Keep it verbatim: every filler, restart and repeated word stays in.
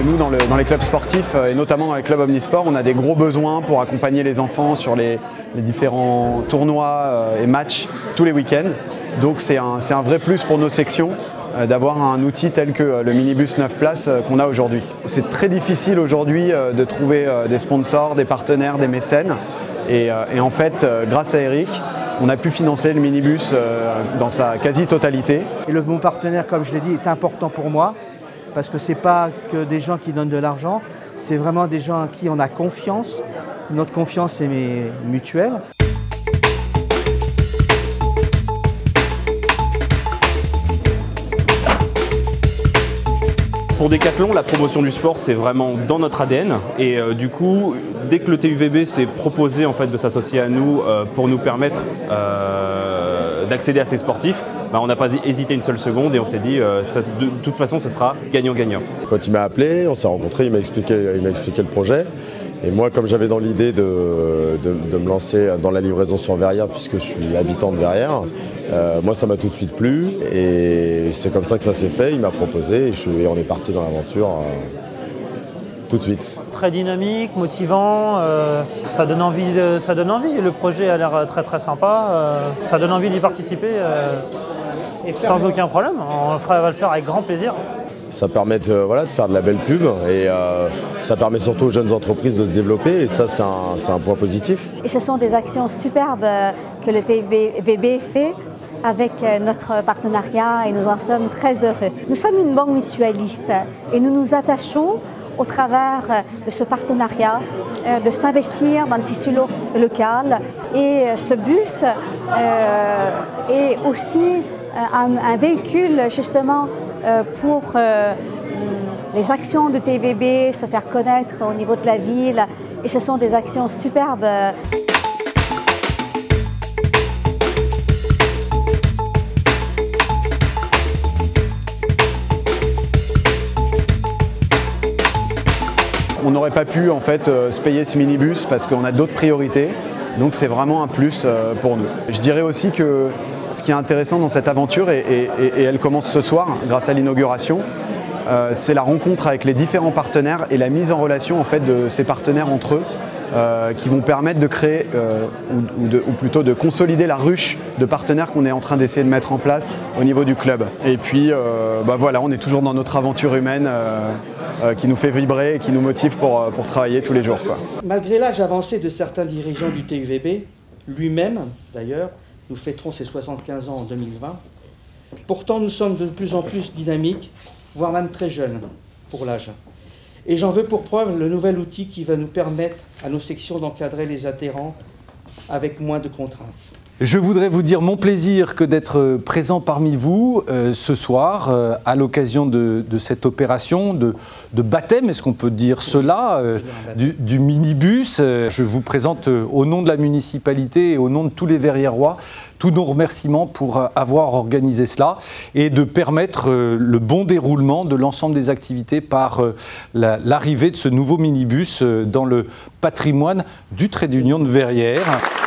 Nous, dans, le, dans les clubs sportifs, et notamment dans les clubs omnisports, on a des gros besoins pour accompagner les enfants sur les, les différents tournois et matchs tous les week-ends. Donc c'est un, c'est un vrai plus pour nos sections d'avoir un outil tel que le minibus neuf places qu'on a aujourd'hui. C'est très difficile aujourd'hui de trouver des sponsors, des partenaires, des mécènes. Et, et en fait, grâce à Eric, on a pu financer le minibus dans sa quasi-totalité. Et le bon partenaire, comme je l'ai dit, est important pour moi parce que ce n'est pas que des gens qui donnent de l'argent, c'est vraiment des gens en qui on a confiance. Notre confiance est mutuelle. Pour Decathlon, la promotion du sport, c'est vraiment dans notre A D N. Et euh, du coup, dès que le T U V B s'est proposé en fait, de s'associer à nous euh, pour nous permettre euh, d'accéder à ces sportifs, bah, on n'a pas hésité une seule seconde et on s'est dit euh, ça, de, de toute façon, ce sera gagnant-gagnant. Quand il m'a appelé, on s'est rencontrés, il m'a expliqué, il m'a expliqué le projet. Et moi, comme j'avais dans l'idée de, de, de me lancer dans la livraison sur Verrières, puisque je suis habitant de Verrières, euh, moi ça m'a tout de suite plu et c'est comme ça que ça s'est fait. Il m'a proposé et, je, et on est parti dans l'aventure euh, tout de suite. Très dynamique, motivant, euh, ça donne envie. De, ça donne envie. Le projet a l'air très très sympa. Euh, ça donne envie d'y participer euh, sans aucun problème. On va le faire avec grand plaisir. Ça permet de, voilà, de faire de la belle pub et euh, ça permet surtout aux jeunes entreprises de se développer et ça c'est un, c'est un point positif. Et ce sont des actions superbes que le T U V B fait avec notre partenariat et nous en sommes très heureux. Nous sommes une banque mutualiste et nous nous attachons au travers de ce partenariat de s'investir dans le tissu local et ce bus euh, est aussi un, un véhicule justement pour euh, les actions de T U V B, se faire connaître au niveau de la ville. Et ce sont des actions superbes. On n'aurait pas pu en fait se payer ce minibus parce qu'on a d'autres priorités. Donc c'est vraiment un plus pour nous. Je dirais aussi que ce qui est intéressant dans cette aventure, et, et, et elle commence ce soir grâce à l'inauguration, euh, c'est la rencontre avec les différents partenaires et la mise en relation en fait, de ces partenaires entre eux euh, qui vont permettre de créer, euh, ou, ou, de, ou plutôt de consolider la ruche de partenaires qu'on est en train d'essayer de mettre en place au niveau du club. Et puis euh, bah voilà, on est toujours dans notre aventure humaine euh, euh, qui nous fait vibrer et qui nous motive pour, pour travailler tous les jours, quoi. Malgré l'âge avancé de certains dirigeants du T U V B, lui-même d'ailleurs, nous fêterons ses soixante-quinze ans en deux mille vingt. Pourtant, nous sommes de plus en plus dynamiques, voire même très jeunes pour l'âge. Et j'en veux pour preuve le nouvel outil qui va nous permettre à nos sections d'encadrer les adhérents avec moins de contraintes. Je voudrais vous dire mon plaisir que d'être présent parmi vous euh, ce soir euh, à l'occasion de, de cette opération de, de baptême, est-ce qu'on peut dire cela, euh, du, du minibus. Euh, je vous présente euh, au nom de la municipalité et au nom de tous les Verriérois tous nos remerciements pour euh, avoir organisé cela et de permettre euh, le bon déroulement de l'ensemble des activités par euh, la, l'arrivée de ce nouveau minibus euh, dans le patrimoine du Trait d'Union de Verrières.